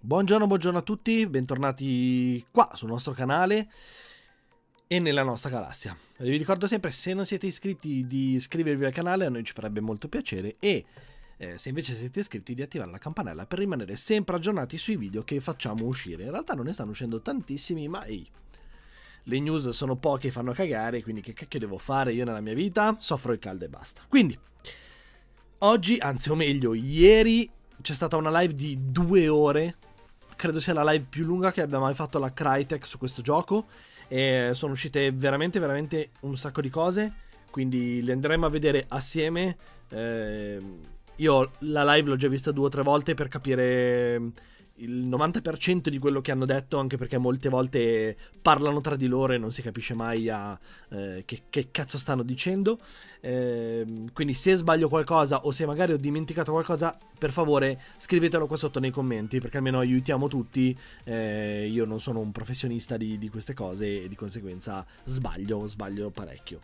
Buongiorno a tutti, bentornati qua sul nostro canale e nella nostra galassia. Vi ricordo sempre, se non siete iscritti, di iscrivervi al canale, a noi ci farebbe molto piacere, e se invece siete iscritti, di attivare la campanella per rimanere sempre aggiornati sui video che facciamo uscire. In realtà non ne stanno uscendo tantissimi, ma le news sono poche e fanno cagare, quindi che cacchio devo fare io nella mia vita? Soffro il caldo e basta. Quindi, oggi, anzi o meglio, ieri c'è stata una live di 2 ore. Credo sia la live più lunga che abbia mai fatto la Crytek su questo gioco. E sono uscite veramente un sacco di cose, quindi le andremo a vedere assieme. Io la live l'ho già vista 2 o 3 volte per capire il 90% di quello che hanno detto, anche perché molte volte parlano tra di loro e non si capisce mai che cazzo stanno dicendo. Quindi se sbaglio qualcosa o se magari ho dimenticato qualcosa, per favore scrivetelo qua sotto nei commenti, perché almeno aiutiamo tutti. Io non sono un professionista di queste cose e di conseguenza sbaglio parecchio.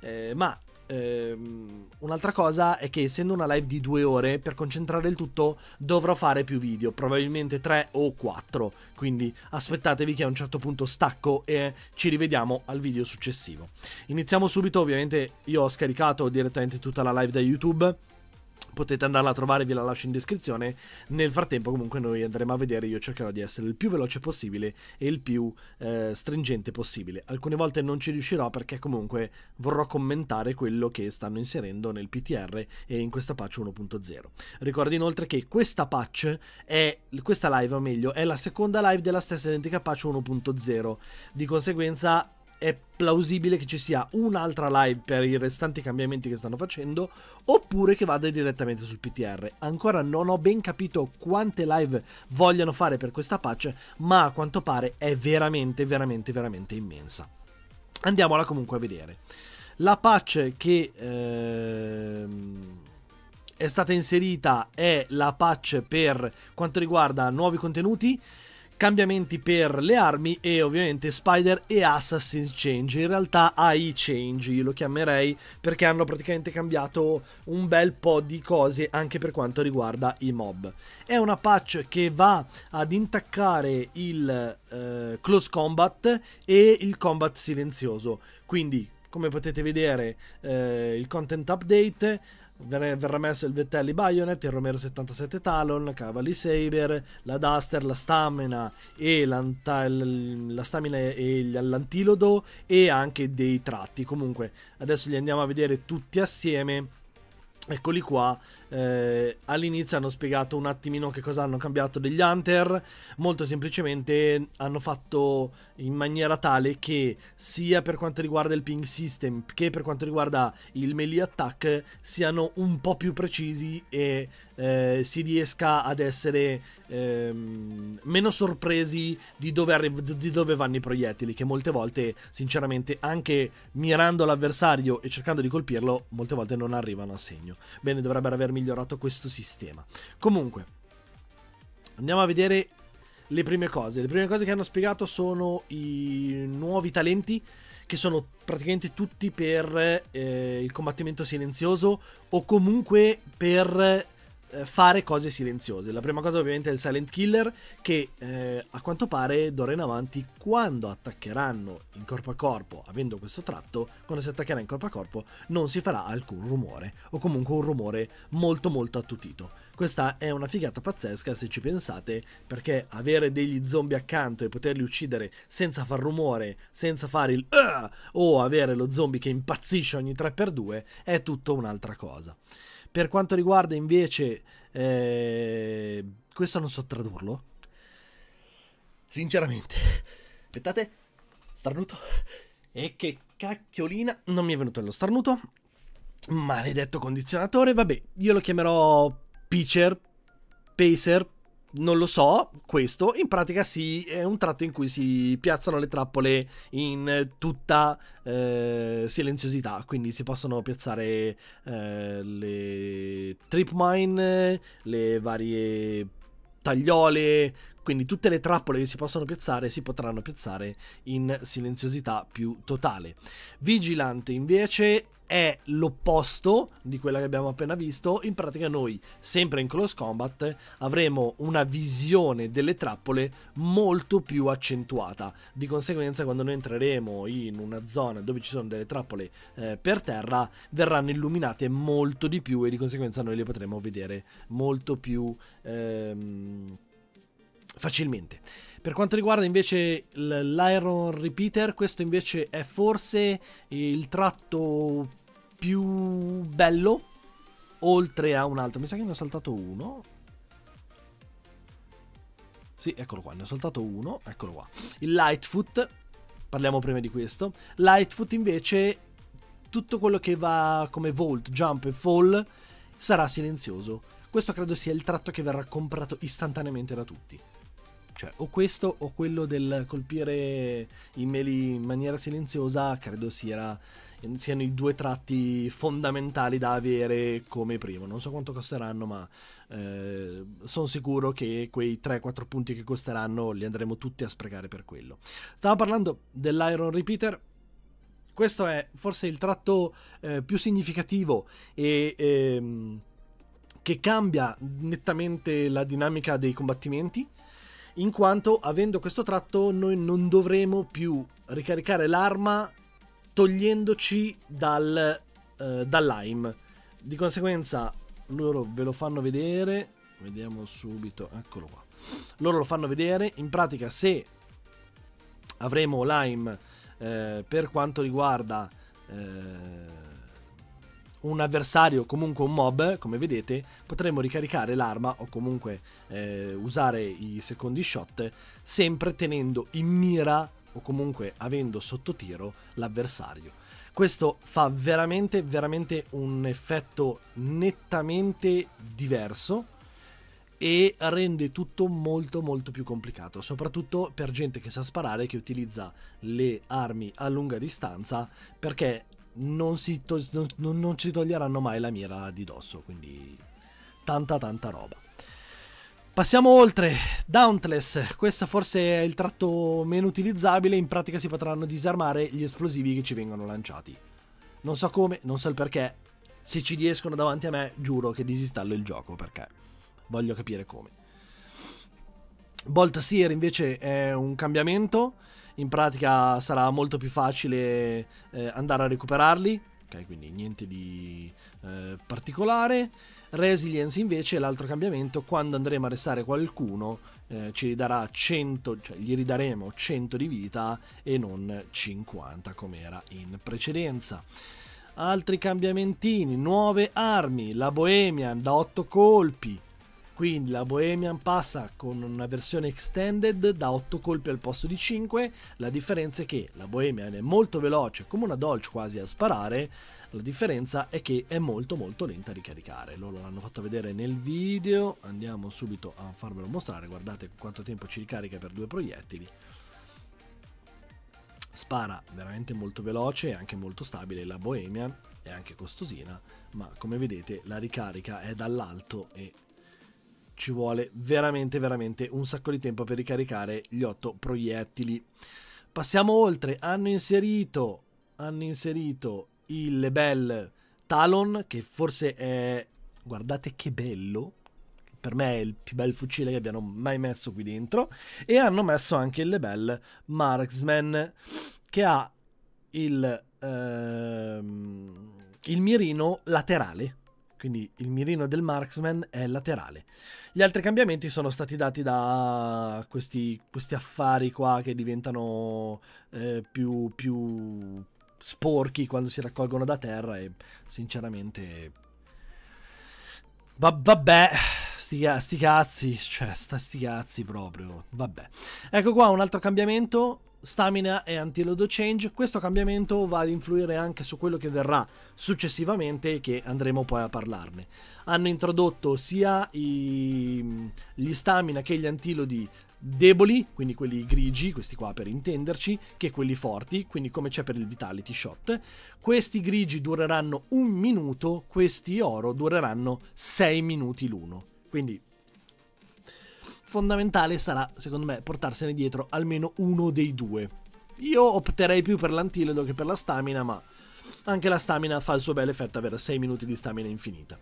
Un'altra cosa è che, essendo una live di 2 ore, per concentrare il tutto dovrò fare più video, probabilmente 3 o 4, quindi aspettatevi che a un certo punto stacco e ci rivediamo al video successivo. Iniziamo subito. Ovviamente io ho scaricato direttamente tutta la live da YouTube, potete andarla a trovare, ve la lascio in descrizione. Nel frattempo comunque noi andremo a vedere, io cercherò di essere il più veloce possibile e il più stringente possibile. Alcune volte non ci riuscirò perché comunque vorrò commentare quello che stanno inserendo nel PTR e in questa patch 1.0. Ricordo inoltre che questa patch questa live, o meglio, è la seconda live della stessa identica patch 1.0, di conseguenza è plausibile che ci sia un'altra live per i restanti cambiamenti che stanno facendo, oppure che vada direttamente sul PTR. Ancora non ho ben capito quante live vogliano fare per questa patch, ma a quanto pare è veramente immensa. Andiamola comunque a vedere. La patch che è stata inserita è la patch per quanto riguarda nuovi contenuti, cambiamenti per le armi e ovviamente Spider e Assassin's Change. In realtà AI Change io lo chiamerei, perché hanno praticamente cambiato un bel po' di cose anche per quanto riguarda i mob. È una patch che va ad intaccare il close combat e il combat silenzioso. Quindi, come potete vedere, il content update: verrà messo il Vettelli Bayonet, il Romero 77 Talon, Cavalli Saber, la Duster, la Stamina e l'Antilodo, e anche dei tratti. Comunque adesso li andiamo a vedere tutti assieme. Eccoli qua. All'inizio hanno spiegato un attimino che cosa hanno cambiato degli Hunter. Molto semplicemente hanno fatto in maniera tale che, sia per quanto riguarda il ping system che per quanto riguarda il melee attack, siano un po' più precisi e si riesca ad essere meno sorpresi di dove vanno i proiettili, che molte volte, sinceramente, anche mirando l'avversario e cercando di colpirlo, molte volte non arrivano a segno. Bene, dovrebbero aver migliorato questo sistema. Comunque, andiamo a vedere le prime cose. Le prime cose che hanno spiegato sono i nuovi talenti, che sono praticamente tutti per il combattimento silenzioso, o comunque per fare cose silenziose. La prima cosa ovviamente è il Silent Killer, che a quanto pare d'ora in avanti, quando attaccheranno in corpo a corpo, avendo questo tratto, quando si attaccherà in corpo a corpo non si farà alcun rumore, o comunque un rumore molto attutito. Questa è una figata pazzesca, se ci pensate, perché avere degli zombie accanto e poterli uccidere senza far rumore, senza fare il o avere lo zombie che impazzisce ogni 3x2 è tutto un'altra cosa. Per quanto riguarda invece questo non so tradurlo, sinceramente. Aspettate, starnuto. E che cacchiolina, non mi è venuto lo starnuto. Maledetto condizionatore. Vabbè, io lo chiamerò Pacer, non lo so. Questo in pratica è un tratto in cui si piazzano le trappole in tutta silenziosità, quindi si possono piazzare le trip mine, le varie tagliole, Quindi tutte le trappole che si possono piazzare si potranno piazzare in silenziosità più totale. Vigilante invece è l'opposto di quella che abbiamo appena visto. In pratica noi, sempre in Close Combat, avremo una visione delle trappole molto più accentuata. Di conseguenza, quando noi entreremo in una zona dove ci sono delle trappole per terra, verranno illuminate molto di più e di conseguenza noi le potremo vedere molto più facilmente. Per quanto riguarda invece l'Iron Repeater, questo invece è forse il tratto più bello, oltre a un altro. Mi sa che ne ho saltato uno. Sì, eccolo qua, ne ho saltato uno, eccolo qua. Il Lightfoot, parliamo prima di questo. Lightfoot invece, tutto quello che va come Vault, Jump e Fall sarà silenzioso. Questo credo sia il tratto che verrà comprato istantaneamente da tutti. Cioè, o questo o quello del colpire i melee in maniera silenziosa, credo siano i due tratti fondamentali da avere come primo. Non so quanto costeranno, ma sono sicuro che quei 3-4 punti che costeranno li andremo tutti a sprecare per quello. Stavo parlando dell'Iron Repeater. Questo è forse il tratto più significativo e che cambia nettamente la dinamica dei combattimenti, in quanto avendo questo tratto noi non dovremo più ricaricare l'arma togliendoci dall'aim. Di conseguenza loro ve lo fanno vedere, vediamo subito, eccolo qua, loro lo fanno vedere. In pratica, se avremo l'aim per quanto riguarda un avversario, comunque un mob, come vedete, potremo ricaricare l'arma o comunque usare i secondi shot, sempre tenendo in mira o comunque avendo sotto tiro l'avversario. Questo fa veramente un effetto nettamente diverso e rende tutto molto più complicato, soprattutto per gente che sa sparare, che utilizza le armi a lunga distanza, perché non ci toglieranno mai la mira di dosso. Quindi tanta roba. Passiamo oltre. Dauntless, questo forse è il tratto meno utilizzabile. In pratica si potranno disarmare gli esplosivi che ci vengono lanciati. Non so come, non so il perché. Se ci riescono davanti a me, giuro che disinstallo il gioco, perché voglio capire come. Bolt Seer invece è un cambiamento. In pratica sarà molto più facile andare a recuperarli, ok, quindi niente di particolare. Resilience invece è l'altro cambiamento. Quando andremo a restare qualcuno ci darà 100, cioè gli ridaremo 100 di vita e non 50 come era in precedenza. Altri cambiamentini: nuove armi, la Bohemian da 8 colpi. Quindi la Bohemian passa con una versione extended da 8 colpi al posto di 5. La differenza è che la Bohemian è molto veloce, come una Dolce quasi a sparare. La differenza è che è molto lenta a ricaricare. Loro l'hanno fatto vedere nel video. Andiamo subito a farvelo mostrare. Guardate quanto tempo ci ricarica per 2 proiettili. Spara veramente molto veloce e anche molto stabile. La Bohemian è anche costosina, ma come vedete la ricarica è dall'alto e ci vuole veramente un sacco di tempo per ricaricare gli 8 proiettili. Passiamo oltre. Hanno inserito il Lebel Talon, che forse è, guardate che bello, per me è il più bel fucile che abbiano mai messo qui dentro. E hanno messo anche il Lebel Marksman, che ha il mirino laterale. Quindi il mirino del Marksman è laterale. Gli altri cambiamenti sono stati dati da questi affari qua che diventano più sporchi quando si raccolgono da terra, e sinceramente vabbè, sti cazzi, cioè sti cazzi proprio, vabbè. Ecco qua un altro cambiamento: stamina e antilodo change. Questo cambiamento va ad influire anche su quello che verrà successivamente, che andremo poi a parlarne. Hanno introdotto sia gli stamina che gli antilodi deboli, quindi quelli grigi, questi qua per intenderci, che quelli forti, quindi come c'è per il Vitality Shot. Questi grigi dureranno 1 minuto, questi oro dureranno 6 minuti l'uno. Quindi fondamentale sarà, secondo me, portarsene dietro almeno uno dei due. Io opterei più per l'antilodo che per la stamina, ma anche la stamina fa il suo bel effetto, avere 6 minuti di stamina infinita.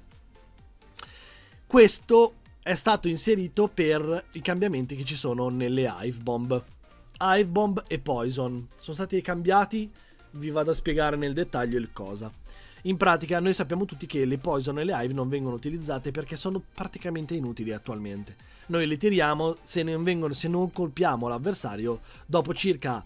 Questo è stato inserito per i cambiamenti che ci sono nelle Hive Bomb. Hive Bomb e Poison sono stati cambiati, vi vado a spiegare nel dettaglio il cosa. In pratica noi sappiamo tutti che le Poison e le Hive non vengono utilizzate perché sono praticamente inutili attualmente. Noi le tiriamo, se non colpiamo l'avversario, dopo circa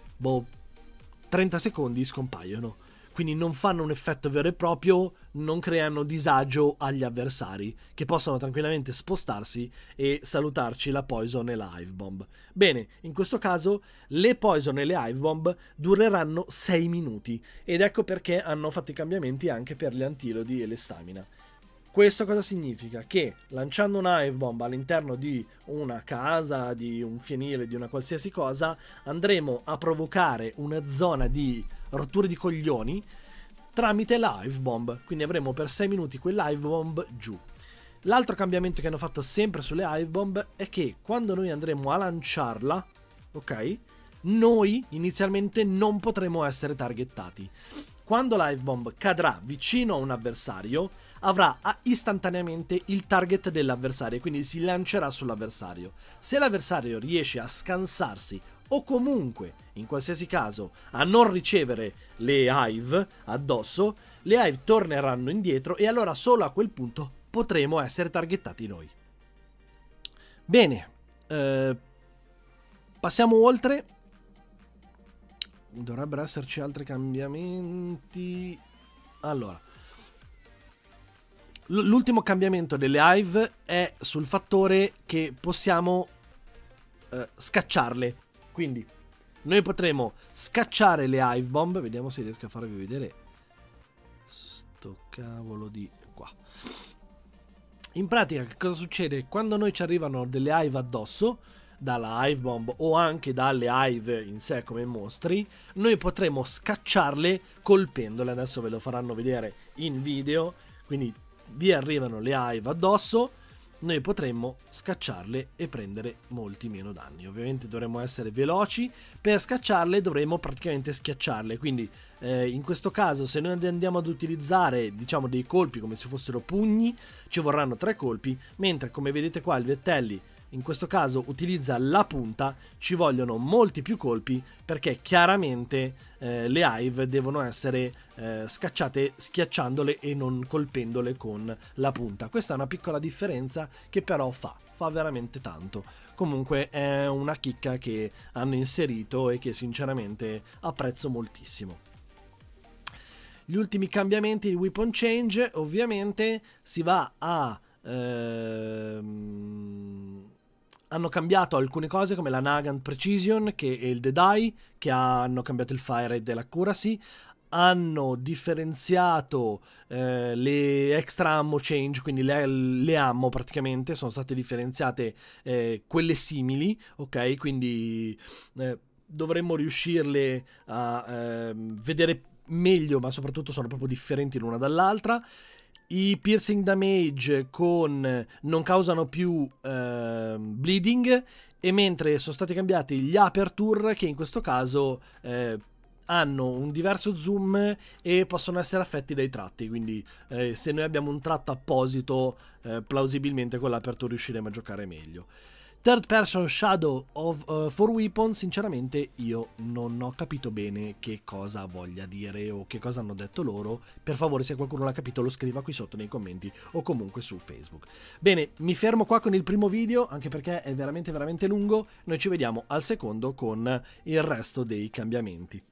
30 secondi scompaiono. Quindi non fanno un effetto vero e proprio, non creano disagio agli avversari, che possono tranquillamente spostarsi e salutarci la Poison e la Hive Bomb. Bene, in questo caso le Poison e le Hive Bomb dureranno 6 minuti, ed ecco perché hanno fatto i cambiamenti anche per gli antilodi e le stamina. Questo cosa significa? Che lanciando una Hive Bomb all'interno di una casa, di un fienile, di una qualsiasi cosa, andremo a provocare una zona di rotture di coglioni tramite la Hive Bomb. Quindi avremo per 6 minuti quella Hive Bomb giù. L'altro cambiamento che hanno fatto sempre sulle Hive Bomb è che quando noi andremo a lanciarla, ok, noi inizialmente non potremo essere targettati. Quando la Hive Bomb cadrà vicino a un avversario, avrà istantaneamente il target dell'avversario, quindi si lancerà sull'avversario. Se l'avversario riesce a scansarsi o comunque, in qualsiasi caso, a non ricevere le Hive addosso, le Hive torneranno indietro e allora solo a quel punto potremo essere targettati noi. Bene, passiamo oltre. Dovrebbero esserci altri cambiamenti. Allora, l'ultimo cambiamento delle Hive è sul fattore che possiamo scacciarle. Quindi noi potremo scacciare le Hive Bomb. Vediamo se riesco a farvi vedere sto cavolo di qua. In pratica che cosa succede? Quando noi ci arrivano delle Hive addosso dalla Hive Bomb o anche dalle Hive in sé come mostri, noi potremo scacciarle colpendole. Adesso ve lo faranno vedere in video. Quindi vi arrivano le Hive addosso, noi potremmo scacciarle e prendere molti meno danni. Ovviamente dovremmo essere veloci, per scacciarle dovremo praticamente schiacciarle, quindi in questo caso se noi andiamo ad utilizzare diciamo dei colpi come se fossero pugni, ci vorranno 3 colpi, mentre come vedete qua il Vettelli in questo caso utilizza la punta, ci vogliono molti più colpi perché chiaramente le Hive devono essere scacciate schiacciandole e non colpendole con la punta. Questa è una piccola differenza che però fa veramente tanto. Comunque è una chicca che hanno inserito e che sinceramente apprezzo moltissimo. Gli ultimi cambiamenti di Weapon Change, ovviamente si va a hanno cambiato alcune cose come la Nagant Precision e il Deadeye, che hanno cambiato il Fire Rate e l'Accuracy, hanno differenziato le Extra Ammo Change, quindi le ammo praticamente sono state differenziate, quelle simili, ok? Quindi dovremmo riuscirle a vedere meglio, ma soprattutto sono proprio differenti l'una dall'altra. I piercing damage non causano più bleeding, e mentre sono stati cambiati gli aperture, che in questo caso hanno un diverso zoom e possono essere affetti dai tratti, quindi se noi abbiamo un tratto apposito plausibilmente con l'aperture riusciremo a giocare meglio. Third person shadow for weapon, sinceramente io non ho capito bene che cosa voglia dire o che cosa hanno detto loro. Per favore, se qualcuno l'ha capito lo scriva qui sotto nei commenti o comunque su Facebook. Bene, mi fermo qua con il primo video anche perché è veramente lungo. Noi ci vediamo al secondo con il resto dei cambiamenti.